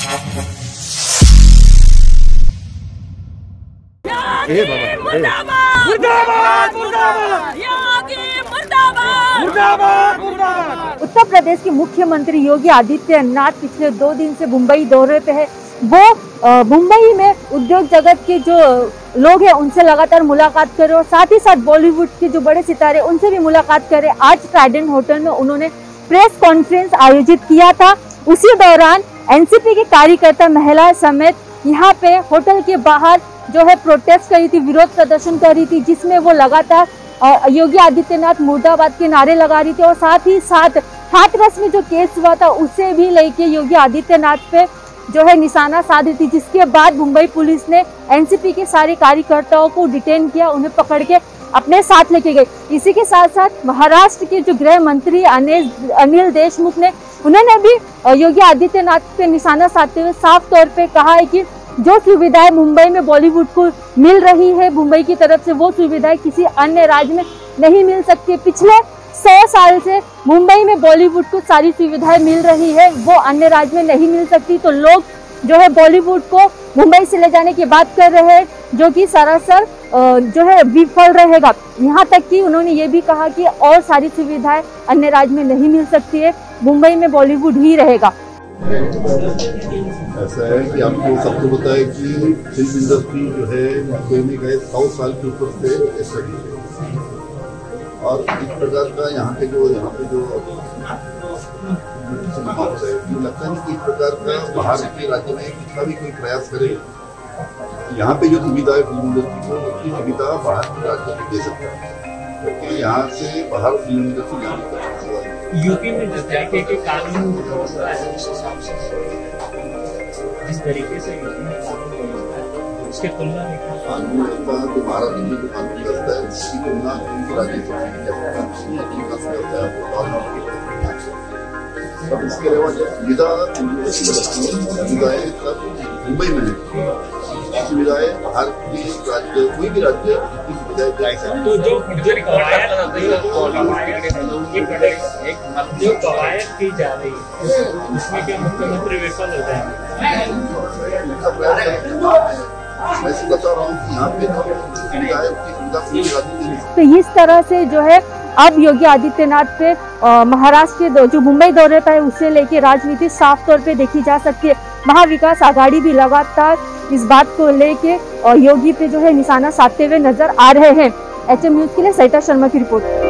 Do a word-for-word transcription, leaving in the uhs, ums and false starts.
ए बाबा, मुर्दाबाद, मुर्दाबाद, मुर्दाबाद, मुर्दाबाद। उत्तर प्रदेश के मुख्यमंत्री योगी आदित्यनाथ पिछले दो दिन से मुंबई दौरे पे है। वो मुंबई में उद्योग जगत के जो लोग हैं उनसे लगातार मुलाकात करे और साथ ही साथ बॉलीवुड के जो बड़े सितारे उनसे भी मुलाकात करे। आज ट्राइडेंट होटल में उन्होंने प्रेस कॉन्फ्रेंस आयोजित किया था। उसी दौरान एनसीपी के कार्यकर्ता महिला समेत यहाँ पे होटल के बाहर जो है प्रोटेस्ट कर रही थी, विरोध प्रदर्शन कर रही थी, जिसमें वो लगातार योगी आदित्यनाथ मुर्दाबाद के नारे लगा रही थी और साथ ही साथ हाथरस में जो केस हुआ था उसे भी लेके योगी आदित्यनाथ पे जो है निशाना साध रही थी, जिसके बाद मुंबई पुलिस ने एनसीपी के सारे कार्यकर्ताओं को डिटेन किया, उन्हें पकड़ के अपने साथ लेके गए। इसी के साथ साथ महाराष्ट्र के जो गृह मंत्री अनिल अनिल देशमुख ने उन्होंने भी योगी आदित्यनाथ पे निशाना साधते हुए साफ तौर पे कहा है कि जो सुविधाएं मुंबई में बॉलीवुड को मिल रही है मुंबई की तरफ से, वो सुविधाएं किसी अन्य राज्य में नहीं मिल सकती। पिछले सौ साल से मुंबई में बॉलीवुड को सारी सुविधाएं मिल रही है, वो अन्य राज्य में नहीं मिल सकती। तो लोग जो है बॉलीवुड को मुंबई से ले जाने की बात कर रहे हैं, जो कि सरासर जो है विफल रहेगा। यहाँ तक कि उन्होंने ये भी कहा कि और सारी सुविधाएं अन्य राज्य में नहीं मिल सकती है, मुंबई में बॉलीवुड ही रहेगा। ऐसा है कि आपको सबको पता है कि फिल्म इंडस्ट्री जो है मुंबई में गए सौ साल के ऊपर से एस्टेब्लिश है और इस प्रकार का यहाँ के जो यहाँ पे जो माहौल है, मुझे लगता नहीं कि इस प्रकार का बाहर के राज्य में कितना भी कोई प्रयास करे यहाँ पे जो सुविधा है फिल्म इंडस्ट्री को उसकी सुविधा बाहर के राज्यों में दे सकता है, क्योंकि यहाँ से बाहर फिल्म इंडस्ट्री जाने का यूपी में जिस तरीके के कानून जिस तरीके से उसके तुलना में कानून व्यवस्था जो महाराष्ट्र में जो कानून व्यवस्था है उसकी तुलना राज्य अब इसके अलावा जो सुविधा सुविधाएं सब मुंबई में है, सुविधाएं बाहर के राज्य कोई भी राज्य की सुविधाएं तो जो जो कवायद जो कवायद की जा रही है उसमें क्या मुख्यमंत्री विफल हो जाएंगे? मैं बता रहा हूँ कि यहाँ पे सुविधाएं उसकी सुविधा तो इस तरह से जो है अब योगी आदित्यनाथ पे महाराष्ट्र के जो मुंबई दौरे पर है उससे लेके राजनीति साफ तौर पे देखी जा सकती है। महाविकास आघाड़ी भी लगातार इस बात को लेके योगी पे जो है निशाना साधते हुए नजर आ रहे हैं। एच एम न्यूज के लिए सरिता शर्मा की रिपोर्ट।